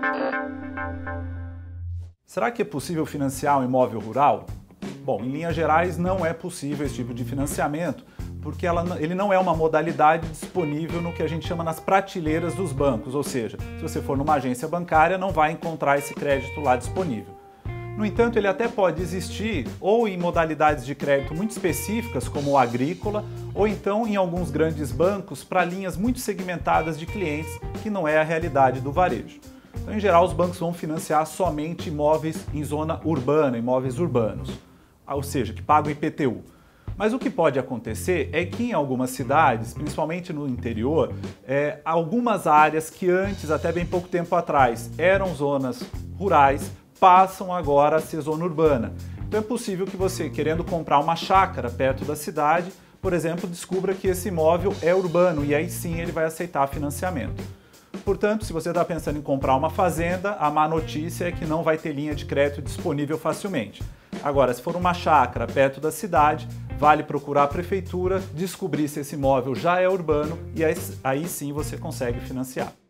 Será que é possível financiar um imóvel rural? Bom, em linhas gerais não é possível esse tipo de financiamento, porque ele não é uma modalidade disponível no que a gente chama nas prateleiras dos bancos, ou seja, se você for numa agência bancária não vai encontrar esse crédito lá disponível. No entanto, ele até pode existir ou em modalidades de crédito muito específicas, como o agrícola, ou então em alguns grandes bancos para linhas muito segmentadas de clientes, que não é a realidade do varejo. Então, em geral, os bancos vão financiar somente imóveis em zona urbana, imóveis urbanos, ou seja, que pagam IPTU. Mas o que pode acontecer é que em algumas cidades, principalmente no interior, algumas áreas que antes, até bem pouco tempo atrás, eram zonas rurais, passam agora a ser zona urbana. Então é possível que você, querendo comprar uma chácara perto da cidade, por exemplo, descubra que esse imóvel é urbano e aí sim ele vai aceitar financiamento. Portanto, se você está pensando em comprar uma fazenda, a má notícia é que não vai ter linha de crédito disponível facilmente. Agora, se for uma chácara perto da cidade, vale procurar a prefeitura, descobrir se esse imóvel já é urbano e aí sim você consegue financiar.